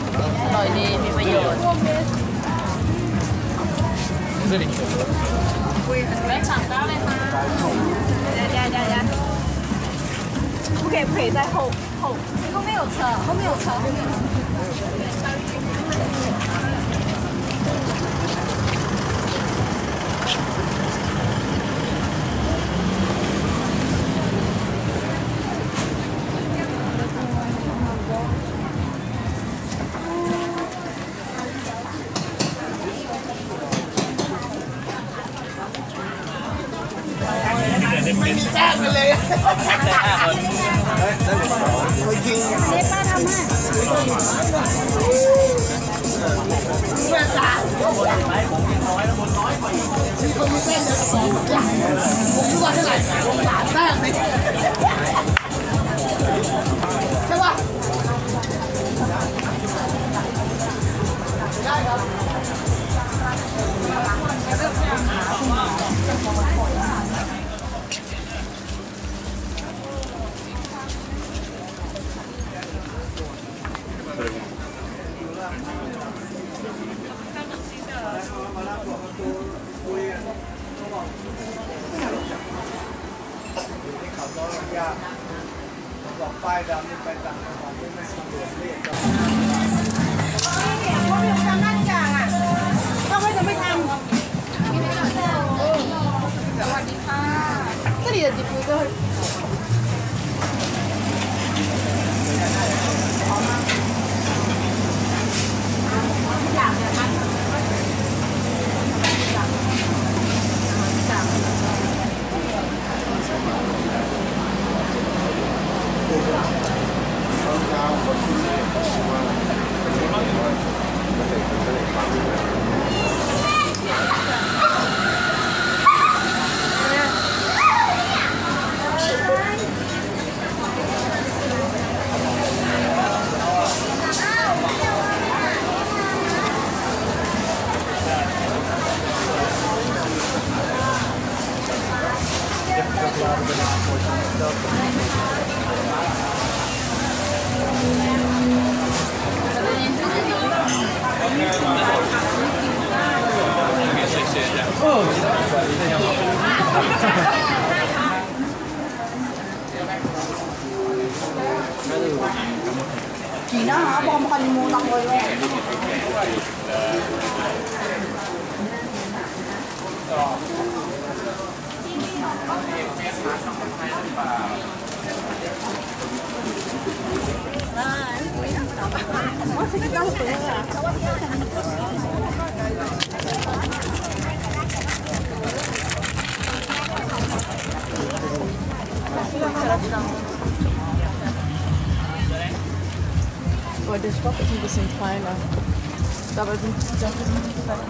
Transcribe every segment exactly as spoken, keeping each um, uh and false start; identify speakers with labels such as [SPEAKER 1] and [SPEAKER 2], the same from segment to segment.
[SPEAKER 1] อร่อยดีมีประโยชน์แวะสั่งได้เลยค่ะ呀呀呀呀！不可以陪在后后，后面有车，后面有车，后面有车。แจ้งไปเลยแจ้งห้าคนเขายิงเล็บป้าทำให้เมื่อตายผมไปผมยังน้อยแล้วคนน้อยกว่ามีคนมีแจ้งเยอะสองอย่างผมรู้ว่าเท่าไหร่ผมสามแต้มเลยใช่ป่ะได้ครับบอกป้ายดำนี่ไปต่างจังหวัดไม่ไม่สะดวกเรียกก็เนี่ยพวกเราทำหน้าอย่างอ่ะต้องไม่จะไม่ทำสวัสดีค่ะ这里的吉普车好吗อยากเลยมั้ยKỳ nó hả bom con mua tông rồi luôn. Aber der Stoff ist ein bisschen kleiner. Dabei sind die Sachen nicht klein.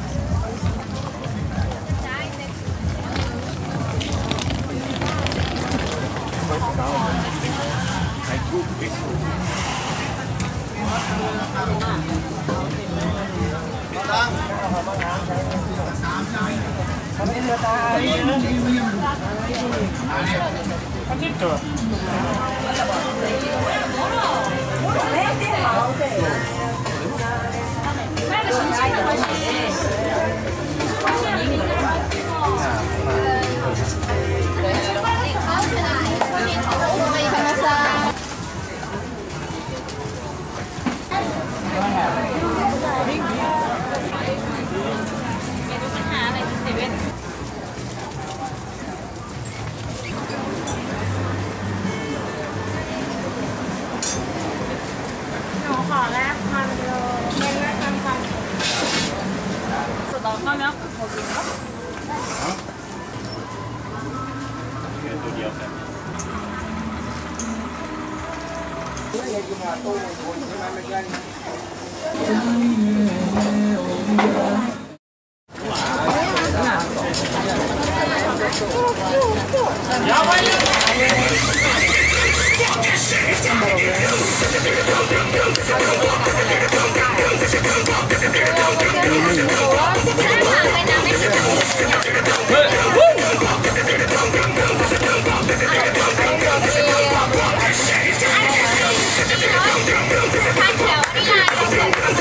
[SPEAKER 1] Hãy subscribe cho kênh Ghiền Mì Gõ để không bỏ lỡ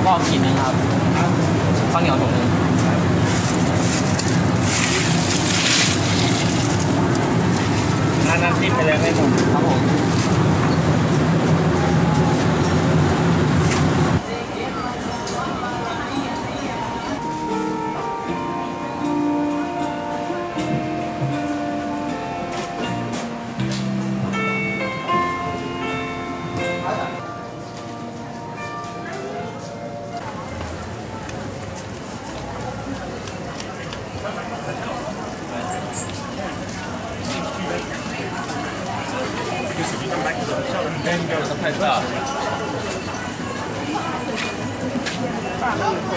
[SPEAKER 2] กรอบขีดนึงครับข้าวเหนียวถุงนึงน้ำจิ้มไปเลยไม่หมดครับผม
[SPEAKER 3] Then go to the pet shop.